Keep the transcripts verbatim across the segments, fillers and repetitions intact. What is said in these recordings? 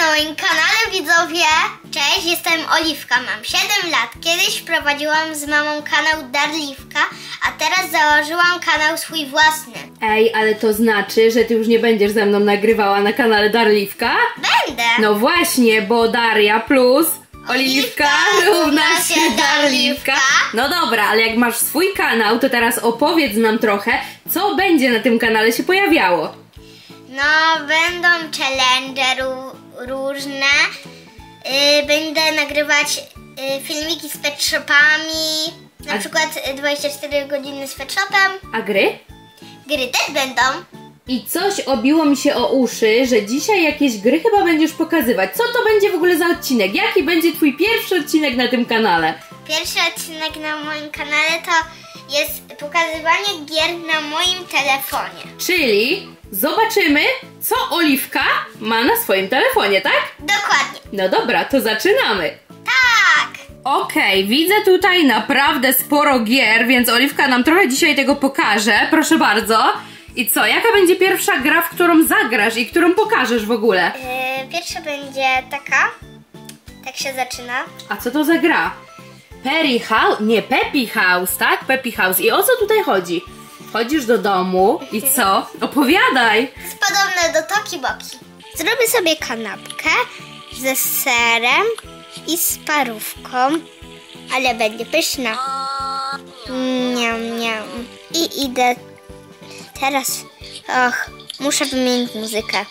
na moim kanale, widzowie! Cześć, jestem Oliwka, mam siedem lat. Kiedyś prowadziłam z mamą kanał Darliwka, a teraz założyłam kanał swój własny. Ej, ale to znaczy, że ty już nie będziesz ze mną nagrywała na kanale Darliwka? Będę! No właśnie, bo Daria plus Oliwka równa się Darliwka. No dobra, ale jak masz swój kanał, to teraz opowiedz nam trochę, co będzie na tym kanale się pojawiało. No, będą challenge różne. Yy, będę nagrywać yy, filmiki z pet shopami. Na A... przykład dwadzieścia cztery godziny z pet shopem. A gry? Gry też będą. I coś obiło mi się o uszy, że dzisiaj jakieś gry chyba będziesz pokazywać. Co to będzie w ogóle za odcinek? Jaki będzie twój pierwszy odcinek na tym kanale? Pierwszy odcinek na moim kanale to jest pokazywanie gier na moim telefonie. Czyli zobaczymy, co Oliwka ma na swoim telefonie, tak? Dokładnie. No dobra, to zaczynamy. Tak. Okej, okay, widzę tutaj naprawdę sporo gier, więc Oliwka nam trochę dzisiaj tego pokaże. Proszę bardzo. I co, jaka będzie pierwsza gra, w którą zagrasz i którą pokażesz w ogóle? Yy, pierwsza będzie taka. Tak się zaczyna. A co to za gra? Perry House? Nie, Peppy House, tak? Peppy House. I o co tutaj chodzi? Chodzisz do domu i co? Opowiadaj! Jest podobne do Toki Boki. Zrobię sobie kanapkę ze serem i z parówką, ale będzie pyszna. Niam, niam. I idę teraz... Och, muszę wymienić muzykę.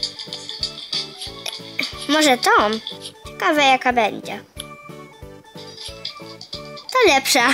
Może tą? Ciekawe jaka będzie. To lepsza.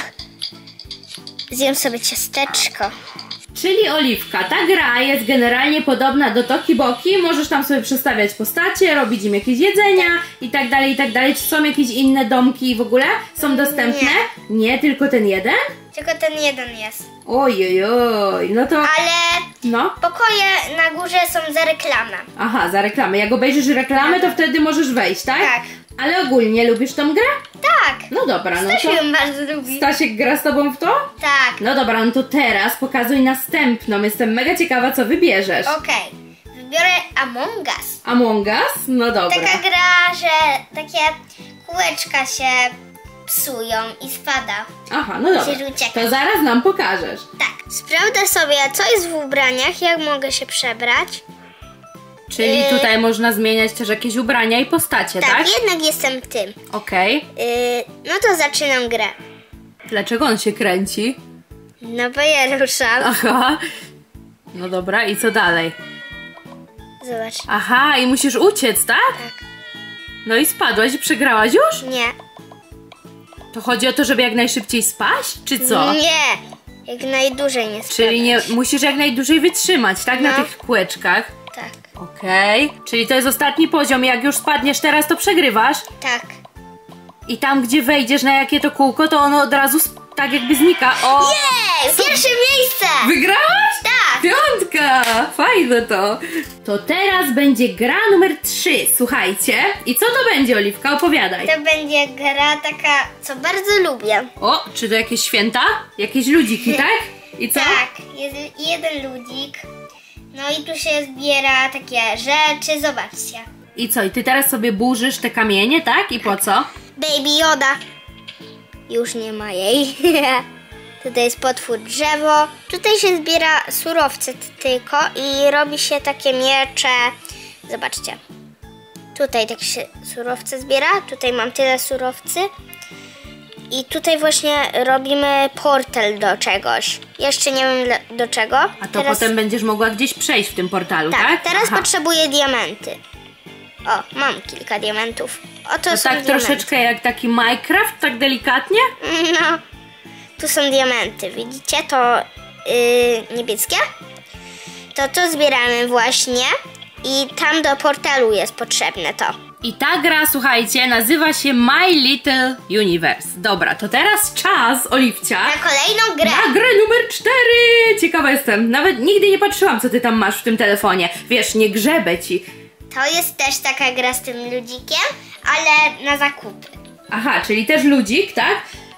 Zjem sobie ciasteczko. Czyli Oliwka, ta gra jest generalnie podobna do Toki Boki. Możesz tam sobie przestawiać postacie, robić im jakieś jedzenia i tak dalej, i tak dalej. Czy są jakieś inne domki w ogóle? Są dostępne? Nie, Nie tylko ten jeden? Tylko ten jeden jest. Ojojoj, no to... Ale no. Pokoje na górze są za reklamę. Aha, za reklamę. Jak obejrzysz reklamę, to wtedy możesz wejść, tak? Tak. Ale ogólnie lubisz tą grę? Tak. No dobra, no to... Stasiu ją bardzo lubi. Stasiek gra z tobą w to? Tak. No dobra, no to teraz pokazuj następną. Jestem mega ciekawa, co wybierzesz. Okej. Okay. Wybiorę Among Us. Among Us? No dobra. Taka gra, że takie kółeczka się psują i spada. Aha, no dobra. To zaraz nam pokażesz. Tak. Sprawdzę sobie, co jest w ubraniach, jak mogę się przebrać. Czyli yy... tutaj można zmieniać też jakieś ubrania i postacie, tak? Tak, jednak jestem tym. Okej. Okay. Yy, no to zaczynam grę. Dlaczego on się kręci? No bo ja ruszam. Aha. No dobra, i co dalej? Zobacz. Aha, i musisz uciec, tak? Tak. No i spadłaś i przegrałaś już? Nie. To chodzi o to, żeby jak najszybciej spaść, czy co? Nie, jak najdłużej nie spadać. Czyli nie, musisz jak najdłużej wytrzymać, tak? No. Na tych kółeczkach. Tak. Okej. Okay. Czyli to jest ostatni poziom. Jak już spadniesz teraz, to przegrywasz? Tak. I tam, gdzie wejdziesz na jakie to kółko, to ono od razu tak jakby znika. O! Jej! Pierwsze miejsce! Wygrałaś? Tak! Piątka! Fajne to! To teraz będzie gra numer trzy. Słuchajcie. I co to będzie, Oliwka? Opowiadaj. To będzie gra taka, co bardzo lubię. O, czy to jakieś święta? Jakieś ludziki, tak? I co? Tak, jest jeden ludzik. No i tu się zbiera takie rzeczy, zobaczcie. I co? I ty teraz sobie burzysz te kamienie, tak? I po co? Baby Yoda. Już nie ma jej. Tutaj jest potwór drzewo. Tutaj się zbiera surowce tylko i robi się takie miecze. Zobaczcie. Tutaj takie się surowce zbiera. Tutaj mam tyle surowcy. I tutaj właśnie robimy portal do czegoś. Jeszcze nie wiem do czego. A to teraz... potem będziesz mogła gdzieś przejść w tym portalu, tak? Tak, teraz Aha. potrzebuję diamenty. O, mam kilka diamentów. Oto to są tak diamenty. Troszeczkę jak taki Minecraft, tak delikatnie? No, tu są diamenty, widzicie? To yy, niebieskie. To to zbieramy właśnie i tam do portalu jest potrzebne to. I ta gra, słuchajcie, nazywa się My Little Universe. Dobra, to teraz czas, Oliwcia, na kolejną grę. Na grę numer cztery. Ciekawa jestem. Nawet nigdy nie patrzyłam, co ty tam masz w tym telefonie. Wiesz, nie grzebę ci. To jest też taka gra z tym ludzikiem, ale na zakupy. Aha, czyli też ludzik, tak?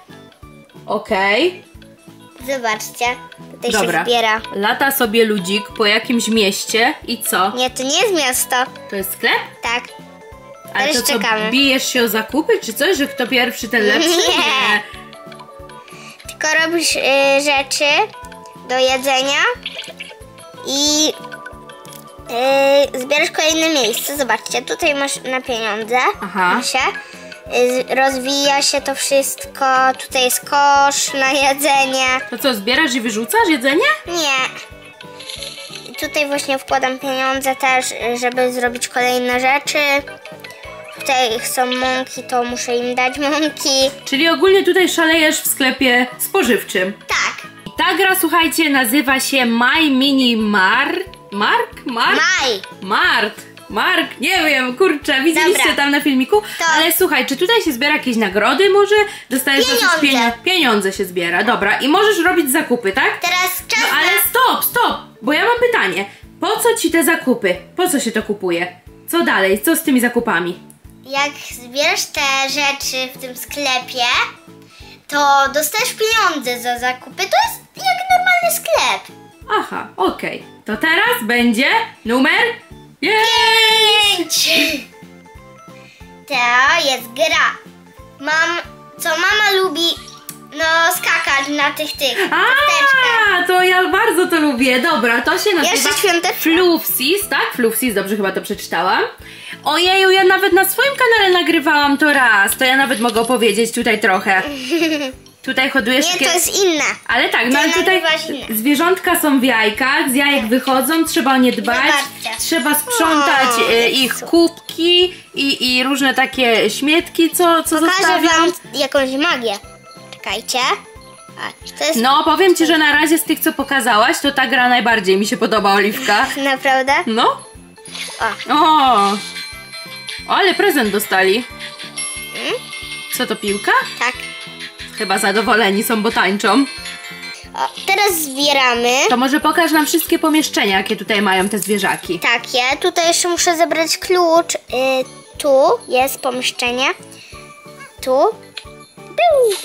Okej. Okay. Zobaczcie, tutaj Dobra. się zbiera. Lata sobie ludzik po jakimś mieście i co? Nie, to nie jest miasto. To jest sklep? Tak. Ale Teraz to co, czekamy. bijesz się o zakupy czy coś, że kto pierwszy ten lepszy? Nie. Tylko robisz y, rzeczy do jedzenia i y, zbierasz kolejne miejsce. Zobaczcie, tutaj masz na pieniądze. Aha. Się. Y, rozwija się to wszystko. Tutaj jest kosz na jedzenie. To co, zbierasz i wyrzucasz jedzenie? Nie. I tutaj właśnie wkładam pieniądze też, y, żeby zrobić kolejne rzeczy. Tutaj chcą mąki, to muszę im dać mąki. Czyli ogólnie tutaj szalejesz w sklepie spożywczym. Tak. I ta gra, słuchajcie, nazywa się My Mini Mar... Mark? Mark? Maj. Mart. Mark, nie wiem, kurczę, widzieliście Dobra. tam na filmiku? To- Ale słuchaj, czy tutaj się zbiera jakieś nagrody może? Dostajesz jakieś Pieniądze. pieniądze. Pieniądze się zbiera, dobra. I możesz robić zakupy, tak? Teraz czas No ale na... stop, stop, bo ja mam pytanie. Po co ci te zakupy? Po co się to kupuje? Co dalej? Co z tymi zakupami? Jak zbierasz te rzeczy w tym sklepie, to dostajesz pieniądze za zakupy. To jest jak normalny sklep. Aha, okej. To teraz będzie numer pięć. Pięć. To jest gra. Mam, co mama lubi, no skakać na tych tych kosteczkach. A, to ja bardzo to lubię. Dobra, to się nazywa Jeszcze świąteczne. Flufsis, tak? Flufsis, dobrze chyba to przeczytałam. Ojeju, ja nawet na swoim kanale nagrywałam to raz. To ja nawet mogę opowiedzieć tutaj trochę. Tutaj hodujesz Nie, takie... to jest inne. Ale tak, Ty no ale tutaj nagrywasz inne. zwierzątka są w jajkach, z jajek wychodzą, trzeba o nie dbać, Zobaczcie. trzeba sprzątać O, e, Jezu. ich kubki i, i różne takie śmietki, co, co Pokażę zostawiam. wam jakąś magię. Czekajcie. A, to jest No, powiem ci, że na razie z tych, co pokazałaś, to ta gra najbardziej mi się podoba, Oliwka. naprawdę. No. O. O, ale prezent dostali. Mm? Co to, piłka? Tak. Chyba zadowoleni są, bo tańczą. O, teraz zbieramy. To może pokaż nam wszystkie pomieszczenia, jakie tutaj mają te zwierzaki. Takie. Tutaj jeszcze muszę zebrać klucz. Y, tu jest pomieszczenie. Tu. Biu.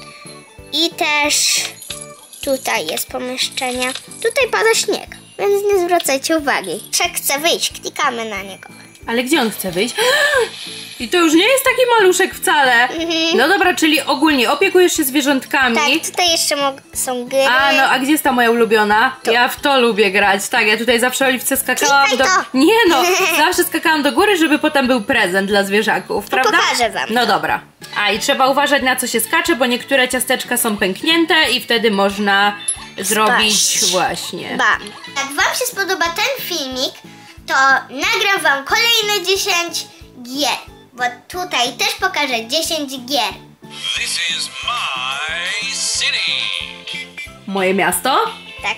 I też tutaj jest pomieszczenie. Tutaj pada śnieg, więc nie zwracajcie uwagi. Jak chce wyjść, klikamy na niego. Ale gdzie on chce wyjść? I to już nie jest taki maluszek wcale. Mhm. No dobra, czyli ogólnie opiekujesz się zwierzątkami. Tak, tutaj jeszcze mo- są gry. A, no, a gdzie jest ta moja ulubiona? Ja w to lubię grać, tak, ja tutaj zawsze Oliwce skakałam do... Klikaj to. Nie no, zawsze skakałam do góry, żeby potem był prezent dla zwierzaków, prawda? pokażę wam No to. dobra. A, i trzeba uważać, na co się skacze, bo niektóre ciasteczka są pęknięte i wtedy można zrobić Spaść. właśnie... Bam. Jak wam się spodoba ten filmik, to nagram wam kolejne dziesięć gier. Bo tutaj też pokażę dziesięć gier. This is my city. Moje miasto? Tak.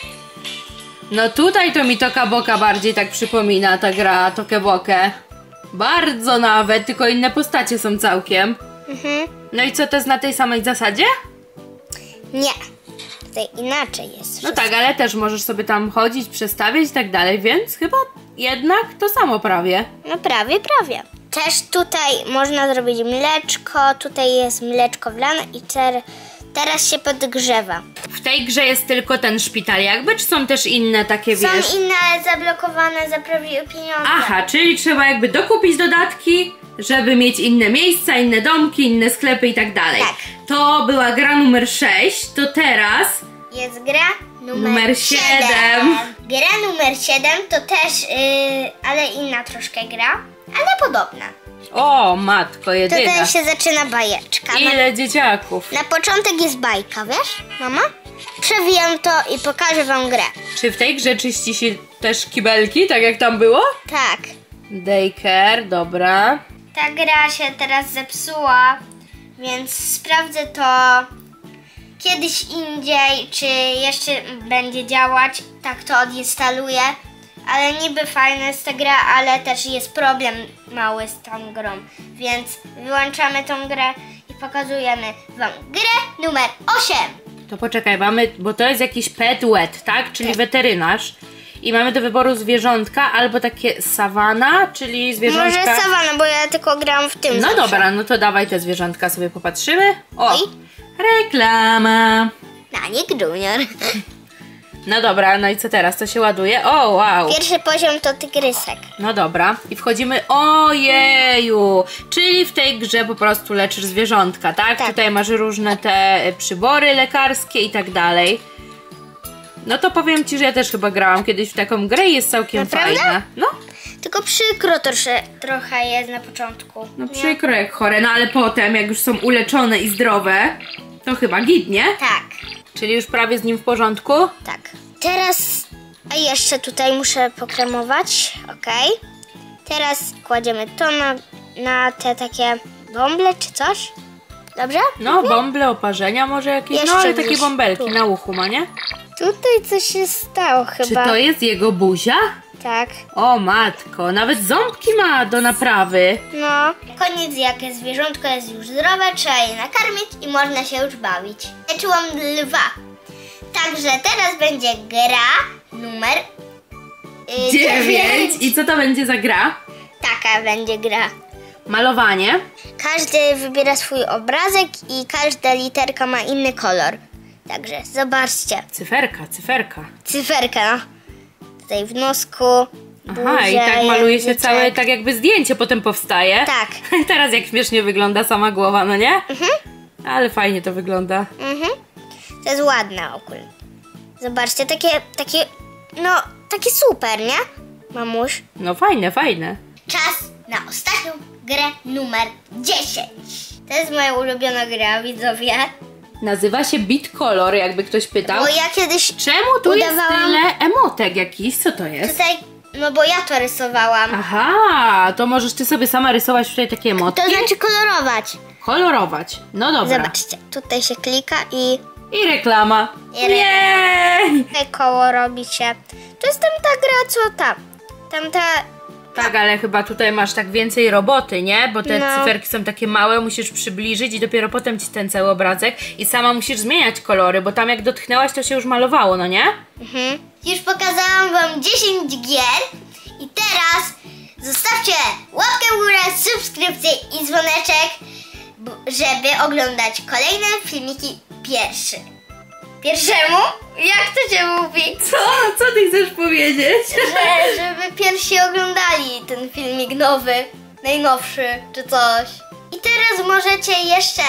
No tutaj to mi Toka Boka bardziej tak przypomina ta gra Tokę Bokę. Bardzo nawet, tylko inne postacie są całkiem. Mhm. No i co, to jest na tej samej zasadzie? Nie. Tutaj inaczej jest. No tak, ale też możesz sobie tam chodzić, przestawiać i tak dalej, więc chyba jednak to samo prawie. No prawie, prawie. Też tutaj można zrobić mleczko. Tutaj jest mleczko wlane i ter- teraz się podgrzewa. W tej grze jest tylko ten szpital jakby, czy są też inne takie, Są wiesz? inne zablokowane za prawie pieniądze. Aha, czyli trzeba jakby dokupić dodatki, żeby mieć inne miejsca, inne domki, inne sklepy i tak dalej. Tak. To była gra numer sześć, to teraz... Jest gra numer, Numer siedem. siedem. Gra numer siedem to też, yy, ale inna troszkę gra, ale podobna. O, matko jedyna. Tutaj się zaczyna bajeczka. Na, Ile dzieciaków. na początek jest bajka, wiesz, mama? Przewijam to i pokażę wam grę. Czy w tej grze czyści się też kibelki, tak jak tam było? Tak. Daycare, dobra. Ta gra się teraz zepsuła, więc sprawdzę to kiedyś indziej, czy jeszcze będzie działać. Tak to odinstaluję. Ale niby fajna jest ta gra, ale też jest problem mały z tą grą. Więc wyłączamy tą grę i pokazujemy wam grę numer osiem. To poczekaj, mamy, bo to jest jakiś pet wet, tak? Czyli Tak. weterynarz. I mamy do wyboru zwierzątka albo takie sawana, czyli zwierzątka... Może sawana, bo ja tylko gram w tym. No zawsze. dobra, no to dawaj te zwierzątka sobie popatrzymy. O, Oj. reklama. Naniek Junior. No dobra, no i co teraz? To się ładuje? O, wow. Pierwszy poziom to tygrysek. No dobra. I wchodzimy... Ojeju! Czyli w tej grze po prostu leczysz zwierzątka, tak? Tak. Tutaj masz różne te przybory lekarskie i tak dalej. No to powiem ci, że ja też chyba grałam kiedyś w taką grę i jest całkiem Naprawdę? fajna. No, Tylko przykro trosze, trochę jest na początku. no przykro jak chore, no ale potem jak już są uleczone i zdrowe, to chyba git, nie? Tak, Czyli już prawie z nim w porządku? tak. Teraz, a jeszcze tutaj muszę pokremować, okej. Teraz kładziemy to na, na te takie bąble czy coś. Dobrze? No, bąble, oparzenia może jakieś, Jeszcze no ale takie gdzieś bąbelki tu. na uchu ma, nie? Tutaj coś się stało Czy chyba. to jest jego buzia? Tak. O matko, nawet ząbki ma do naprawy. No. Koniec, jakie zwierzątko jest już zdrowe, trzeba je nakarmić i można się już bawić. Leczyłam lwa. Także teraz będzie gra numer yy, Dziewięć. I co to będzie za gra? Taka będzie gra. Malowanie. Każdy wybiera swój obrazek i każda literka ma inny kolor. Także zobaczcie. Cyferka, cyferka. Cyferka, no. Tutaj w nosku. Aha, i buzia, tak maluje się języczek. całe, tak jakby zdjęcie potem powstaje. Tak. Teraz jak śmiesznie wygląda sama głowa, no nie? Mhm. Ale fajnie to wygląda. Mhm. To jest ładne ogólnie. Zobaczcie, takie, takie, no, takie super, nie? Mamuś. No fajne, fajne. Czas na ostatnią grę numer dziesięć. To jest moja ulubiona gra, widzowie. Nazywa się Beat Color, jakby ktoś pytał. Bo ja kiedyś Czemu tu jest udawałam- tyle emotek jakichś? Co to jest? tutaj, no bo ja to rysowałam. Aha, to możesz ty sobie sama rysować tutaj takie emotki? To znaczy kolorować. Kolorować. No dobra. Zobaczcie, tutaj się klika i I reklama. I reklama. Jej! tutaj koło robi się. To jest tam ta gra, co tam. Tamta, Tak, ale chyba tutaj masz tak więcej roboty, nie? Bo te No. cyferki są takie małe, musisz przybliżyć i dopiero potem ci ten cały obrazek i sama musisz zmieniać kolory, bo tam jak dotknęłaś, to się już malowało, no nie? mhm. Już pokazałam wam dziesięć gier i teraz zostawcie łapkę w górę, subskrypcję i dzwoneczek, b- żeby oglądać kolejne filmiki pierwszy. Pierwszemu? Jak to się mówi? Co? Co ty chcesz powiedzieć? Że, żeby pierwsi oglądali ten filmik nowy, najnowszy czy coś. I teraz możecie jeszcze,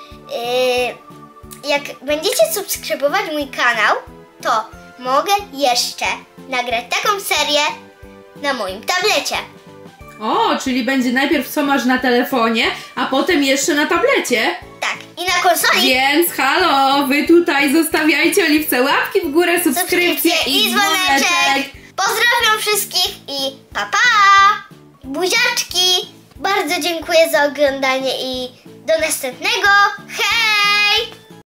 yy, jak będziecie subskrybować mój kanał, to mogę jeszcze nagrać taką serię na moim tablecie. O, czyli będzie najpierw co masz na telefonie, a potem jeszcze na tablecie. Tak, i na konsoli Więc halo, wy tutaj zostawiajcie Oliwce łapki w górę, subskrypcję i dzwoneczek. Pozdrawiam wszystkich i pa pa! Buziaczki! Bardzo dziękuję za oglądanie i do następnego. Hej!